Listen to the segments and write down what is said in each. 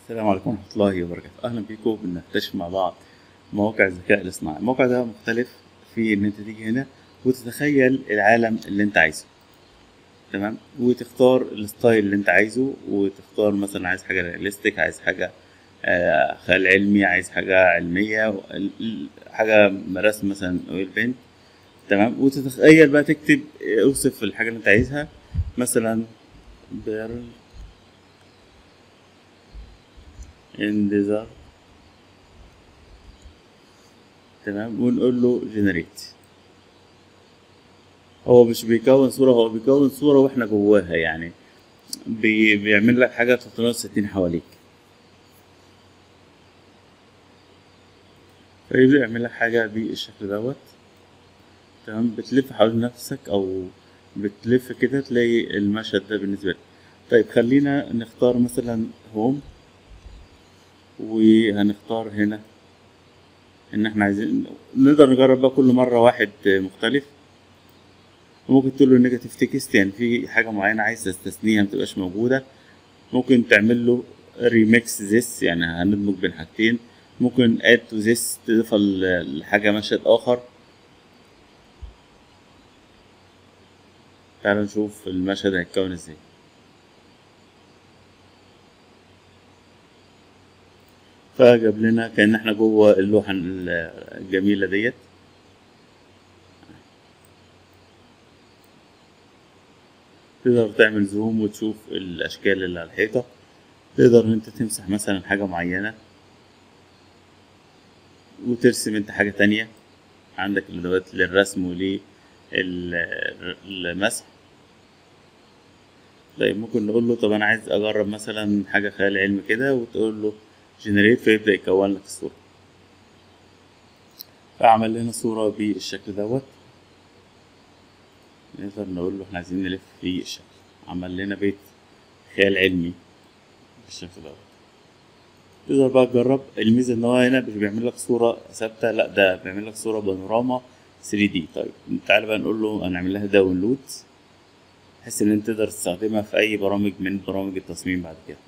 السلام عليكم ورحمة الله وبركاته. أهلا بيكم بنكتشف مع بعض مواقع الذكاء الاصطناعي. الموقع ده مختلف في إن أنت تيجي هنا وتتخيل العالم اللي أنت عايزه، تمام، وتختار الستايل اللي أنت عايزه، وتختار مثلا عايز حاجة رياليستيك، عايز حاجة خيال علمي، عايز حاجة علمية، حاجة رسم مثلا أويل بينت، تمام. وتتخيل بقى تكتب اوصف الحاجة اللي أنت عايزها، مثلا بيرل ان ديزر، تمام، ونقول له جنريت. هو مش بيكون صورة، هو بيكون صورة واحنا جواها يعني. بيعمل لك حاجة 360 حواليك، فيبدأ يعمل لك حاجة بالشكل دوت، تمام. بتلف حوالين نفسك أو بتلف كده تلاقي المشهد ده بالنسبة لك. طيب خلينا نختار مثلا هوم، وهنختار هنا إن احنا عايزين نقدر نجرب بقى كل مرة واحد مختلف. وممكن تقول له نيجاتيف تكست، يعني في حاجة معينة عايز تستثنيها متبقاش موجودة. ممكن تعمل له ريميكس ذس، يعني هندمج بين حاجتين. ممكن اد تو ذس، تضيف لحاجة مشهد آخر. تعال نشوف المشهد هيتكون ازاي. فجاب لنا كأن احنا جوه اللوحة الجميلة ديت. تقدر تعمل زوم وتشوف الأشكال اللي على الحيطة. تقدر إن أنت تمسح مثلا حاجة معينة وترسم أنت حاجة تانية. عندك الأدوات للرسم وللمسح. طيب ممكن نقول له طب أنا عايز أجرب مثلا حاجة خيال علمي كده، وتقول له جنريت، فيبدأ يكون لك الصورة. فعمل لنا صورة بالشكل دوت. نقدر نقول له احنا عايزين نلف في الشكل. عمل لنا بيت خيال علمي بالشكل دوت. تقدر بقى تجرب. الميزة ان هو هنا مش بيعمل لك صورة ثابتة، لا ده بيعمل لك صورة بانوراما 3D. طيب تعالى بقى نقول له هنعمل لها داونلود، بحيث ان انت تقدر تستخدمها في اي برامج من برامج التصميم بعد كده.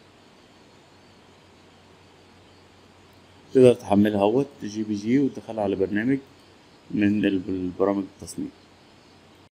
تقدر تحملها اهوت جي بي جي وتدخلها على برنامج من برامج التصميم.